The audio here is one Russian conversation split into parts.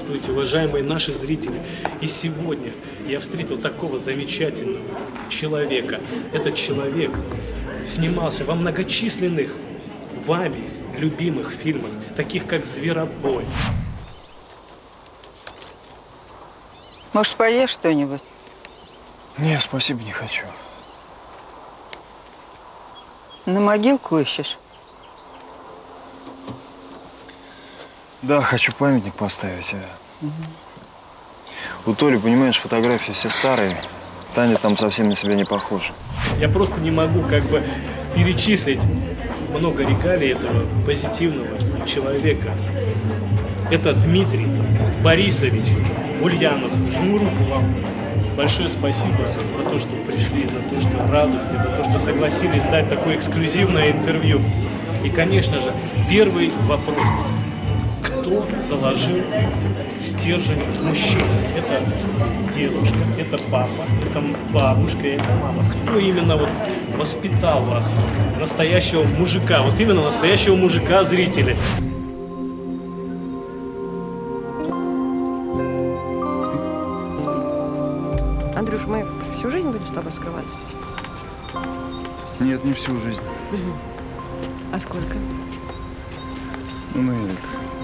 Здравствуйте, уважаемые наши зрители! И сегодня я встретил такого замечательного человека. Этот человек снимался во многочисленных вами любимых фильмах, таких как «Зверобой». Может, поешь что-нибудь? Не, спасибо, не хочу. На могилку ищешь? Да, хочу памятник поставить. У Толи, понимаешь, фотографии все старые. Таня там совсем на себя не похожа. Я просто не могу перечислить много регалий этого позитивного человека. Это Дмитрий Борисович Ульянов. Жму руку вам. Большое спасибо за то, что пришли, за то, что радуете, за то, что согласились дать такое эксклюзивное интервью. И, конечно же, первый вопрос. Кто заложил стержень мужчин? Это дедушка, это папа, это бабушка, это мама. Кто именно воспитал вас, настоящего мужика? Вот именно настоящего мужика, зрители. Андрюш, мы всю жизнь будем с тобой скрываться? Нет, не всю жизнь. А сколько? Ну, Нелик.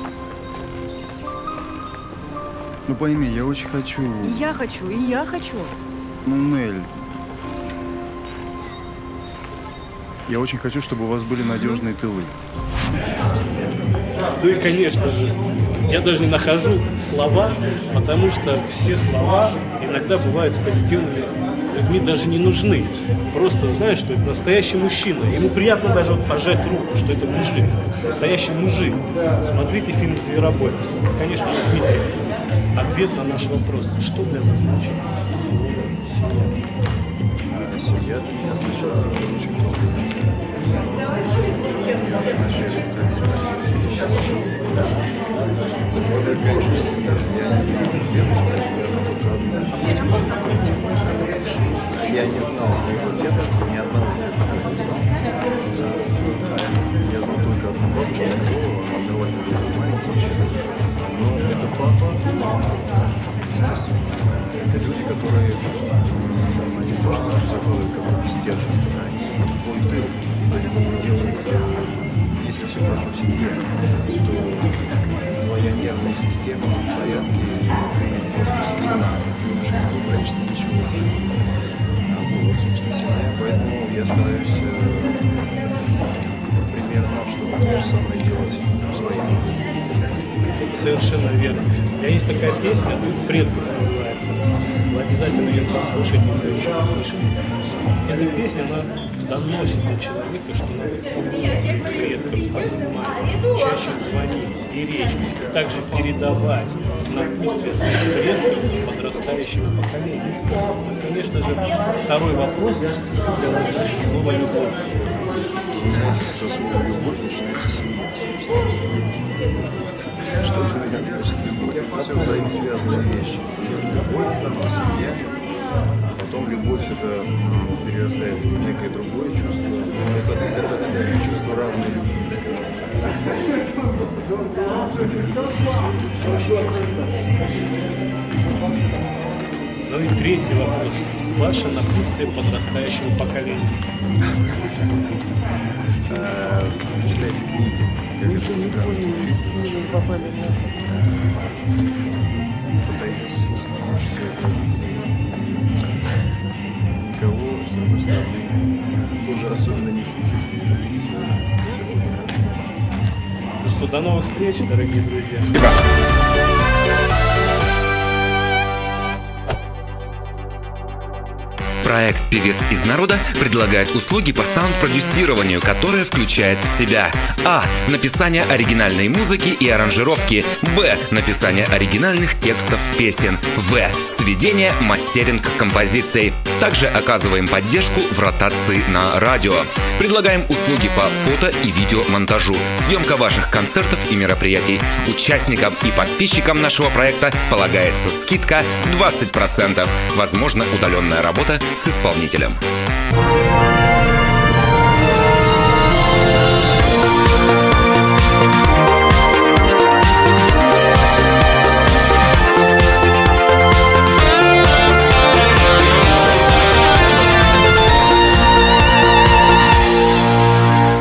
Ну, пойми, я очень хочу... И я хочу. Ну, Нель. Я очень хочу, чтобы у вас были надежные тылы. Ну и, конечно же, я даже не нахожу слова, потому что все слова иногда бывают с позитивными людьми даже не нужны. Просто знаешь, что это настоящий мужчина. Ему приятно даже пожать руку, что это мужик. Настоящий мужик. Смотрите фильм «Зверобой». Конечно же, Дмитрий, ответ на наш вопрос. Что для вас значит слово «семья»? Семья для меня сначала очень много. Так спросить, конечно, семья. Я не знаю, дедушка, я знал только одну. Я не знал своего дедушку, ни одного дедушку не знал. Я знал только одну бабушку, которую отдавали на маленький еще. Но это папа, мама, естественно. Это люди, которые не то, что закладывают какой-то стержень, они твой тыл, они делают, если все хорошо в семье, то твоя нервная система в порядке, и просто стена, уже не боишься ничего. Вот, собственно, семья, поэтому я стараюсь примерно, чтобы то же самое делать в своей жизни. Это совершенно верно. У меня есть такая песня, «Предков» называется. Вы обязательно ее послушайте, если вы еще не слышали. Эта песня, она доносит до человека, что надо ценить своих предков, понимать, чаще звонить, беречь, и также передавать напутствие своих предков подрастающему поколению. И, конечно же, второй вопрос, что для нас значит слово «любовь». Вы знаете, со слова «любовь» начинается семья, собственно. Что для меня значит любовь? Это все взаимосвязанные вещи. Любовь, потом семья, потом любовь это перерастает в некое другое чувство. Это чувство равной любви, скажем. Ну и третий вопрос. Ваше напутствие подрастающему поколению. Читайте книги. Как это странно. Пытайтесь слушать своих родителей. Никого, с другой стороны, тоже особенно не слушайте и живите свою жизнь. Все будет хорошо. Ну что, до новых встреч, дорогие друзья. Проект «Певец из народа» предлагает услуги по саунд-продюсированию, которое включает в себя: а. Написание оригинальной музыки и аранжировки. Б. Написание оригинальных текстов песен. В. Сведение, мастеринг композиций. Также оказываем поддержку в ротации на радио. Предлагаем услуги по фото и видеомонтажу, съемка ваших концертов и мероприятий. Участникам и подписчикам нашего проекта полагается скидка в 20%. Возможно, удаленная работа с исполнителем.